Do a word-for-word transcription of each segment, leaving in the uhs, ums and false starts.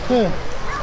ايه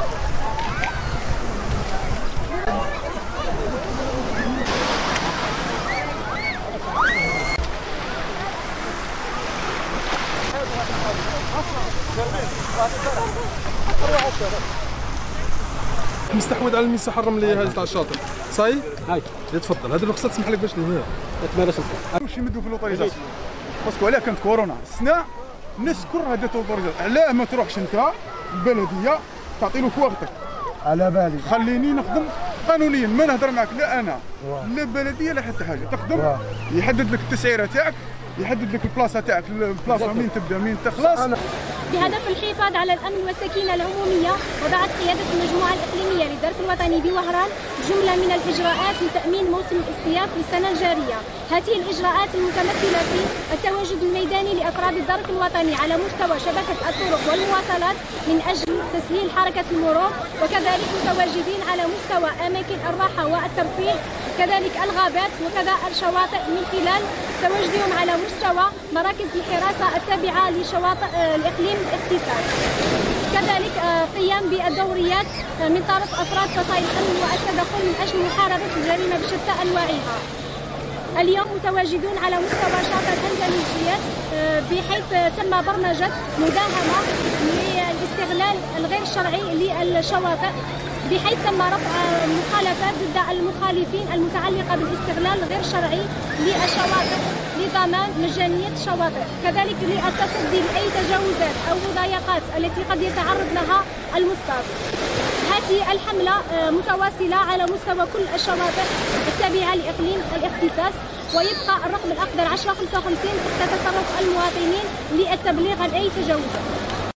مستحوذ على المساحه الرمليه هذه تاع الشاطئ صاي هاي تفضل. هذه الرخصه تسمح لك باش لهنا تمارس واش يمدوا في لوطوريزاسيون باسكو علاه كانت كورونا السنه الناس كلها دات لوطوريزاسيون. علاه ما تروحش انت البلديه تعطي له في وقتك؟ على بالي خليني نخدم قانونيا، ما نهضر معك لا انا لا البلديه لا حتى حاجه. تخدم يحدد لك التسعيره تاعك، يحدد لك البلاصه تاعك، البلاصه منين تبدا منين تخلص. بهدف الحفاظ على الامن والسكينه العموميه، وضعت قياده المجموعه الاقليميه للدرك الوطني بوهران جمله من الاجراءات لتامين موسم الاصطياد في السنه الجاريه. هذه الاجراءات المتمثله في التواجد الميداني لافراد الدرك الوطني على مستوى شبكه الطرق والمواصلات من اجل تسهيل حركه المرور، وكذلك متواجدين على مستوى اماكن الراحه والترفيه، كذلك الغابات وكذا الشواطئ من خلال تواجدهم على مستوى مراكز الحراسه التابعه لشواطئ الاقليم الاختصاص. كذلك قيام بالدوريات من طرف افراد فصائل الامن والتدخل من اجل محاربه الجريمه بشتى انواعها. اليوم متواجدون على مستوى شاطئ الأندلسيات بحيث تم برمجة مداهمة للاستغلال الغير شرعي للشواطئ، بحيث تم رفع مخالفات ضد المخالفين المتعلقة بالاستغلال الغير شرعي للشواطئ لضمان مجانية الشواطئ، كذلك للتصدي لأي تجاوزات أو مضايقات التي قد يتعرض لها المصطاد. هذه الحملة متواصلة على مستوى كل الشواطئ التابعة لإقليم الاختصاص، ويبقى الرقم الأخضر عشرة خمسة وخمسين تحت تصرف المواطنين للتبليغ عن أي تجاوزات.